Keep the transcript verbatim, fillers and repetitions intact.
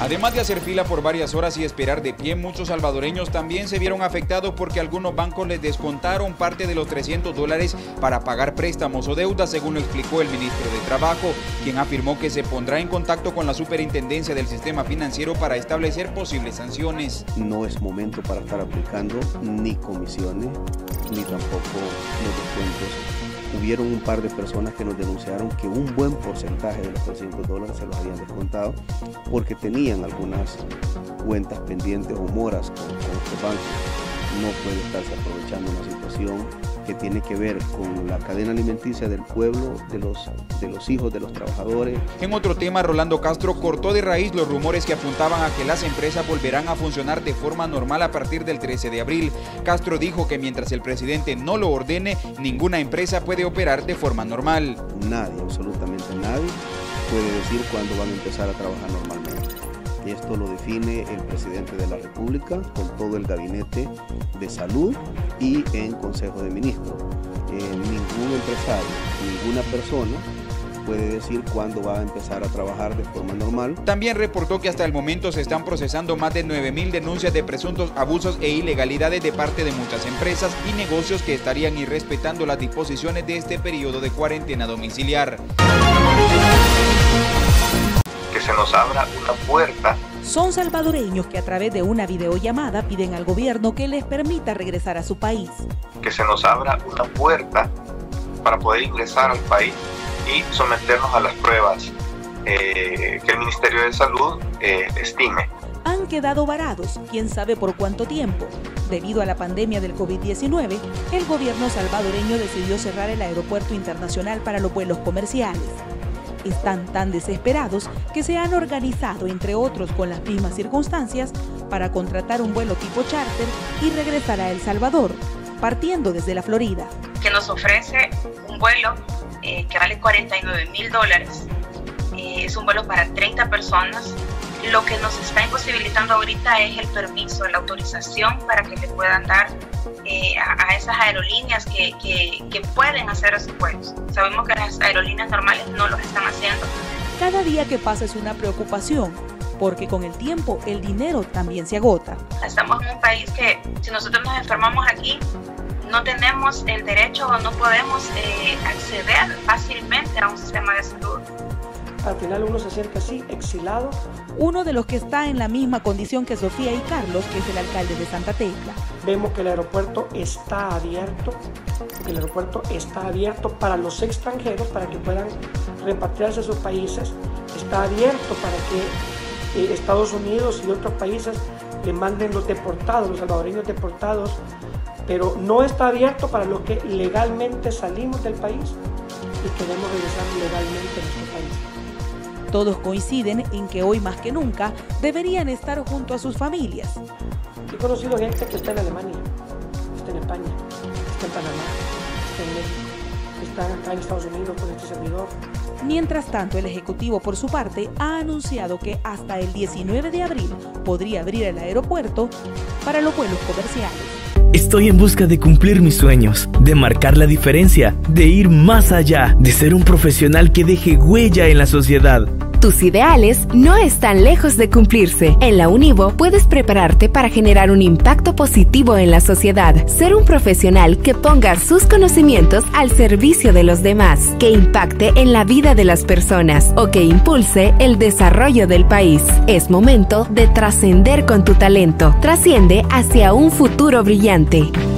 Además de hacer fila por varias horas y esperar de pie, muchos salvadoreños también se vieron afectados porque algunos bancos les descontaron parte de los trescientos dólares para pagar préstamos o deudas, según lo explicó el ministro de Trabajo, quien afirmó que se pondrá en contacto con la superintendencia del sistema financiero para establecer posibles sanciones. No es momento para estar aplicando ni comisiones, ni tampoco los descuentos. Hubieron un par de personas que nos denunciaron que un buen porcentaje de los trescientos dólares se los habían descontado porque tenían algunas cuentas pendientes o moras con, con este banco. No puede estarse aprovechando una situación que tiene que ver con la cadena alimenticia del pueblo, de los, de los hijos de los trabajadores. En otro tema, Rolando Castro cortó de raíz los rumores que apuntaban a que las empresas volverán a funcionar de forma normal a partir del trece de abril. Castro dijo que mientras el presidente no lo ordene, ninguna empresa puede operar de forma normal. Nadie, absolutamente nadie, puede decir cuándo van a empezar a trabajar normalmente. Esto lo define el presidente de la República con todo el gabinete de salud y en Consejo de Ministros. Eh, ningún empresario, ninguna persona puede decir cuándo va a empezar a trabajar de forma normal. También reportó que hasta el momento se están procesando más de nueve mil denuncias de presuntos abusos e ilegalidades de parte de muchas empresas y negocios que estarían irrespetando las disposiciones de este periodo de cuarentena domiciliar. Que se nos abra una puerta. Son salvadoreños que a través de una videollamada piden al gobierno que les permita regresar a su país. Que se nos abra una puerta para poder ingresar al país y someternos a las pruebas eh, que el Ministerio de Salud eh, estime. Han quedado varados, quién sabe por cuánto tiempo. Debido a la pandemia del COVID diecinueve, el gobierno salvadoreño decidió cerrar el aeropuerto internacional para los vuelos comerciales. Están tan desesperados que se han organizado, entre otros con las mismas circunstancias, para contratar un vuelo tipo charter y regresar a El Salvador, partiendo desde la Florida. Que nos ofrece un vuelo eh, que vale cuarenta y nueve mil dólares. Eh, es un vuelo para treinta personas. Lo que nos está imposibilitando ahorita es el permiso, la autorización para que le puedan dar eh, a, a esas aerolíneas que, que, que pueden hacer esos vuelos. Sabemos que las aerolíneas normales no los están haciendo. Cada día que pasa es una preocupación, porque con el tiempo el dinero también se agota. Estamos en un país que si nosotros nos enfermamos aquí, no tenemos el derecho o no podemos eh, acceder fácilmente a un sistema de salud. Al final uno se siente así, exilado. Uno de los que está en la misma condición que Sofía y Carlos, que es el alcalde de Santa Tecla. Vemos que el aeropuerto está abierto, que el aeropuerto está abierto para los extranjeros, para que puedan repatriarse a sus países. Está abierto para que eh, Estados Unidos y otros países le manden los deportados, los salvadoreños deportados, pero no está abierto para los que legalmente salimos del país y queremos regresar legalmente a nuestro país. Todos coinciden en que hoy más que nunca deberían estar junto a sus familias. He conocido gente que está en Alemania, está en España, está en Panamá, está en México, está acá en Estados Unidos con este servidor. Mientras tanto, el Ejecutivo, por su parte, ha anunciado que hasta el diecinueve de abril podría abrir el aeropuerto para los vuelos comerciales. Estoy en busca de cumplir mis sueños, de marcar la diferencia, de ir más allá, de ser un profesional que deje huella en la sociedad. Tus ideales no están lejos de cumplirse. En la Univo puedes prepararte para generar un impacto positivo en la sociedad, ser un profesional que ponga sus conocimientos al servicio de los demás, que impacte en la vida de las personas o que impulse el desarrollo del país. Es momento de trascender con tu talento. Trasciende hacia un futuro brillante.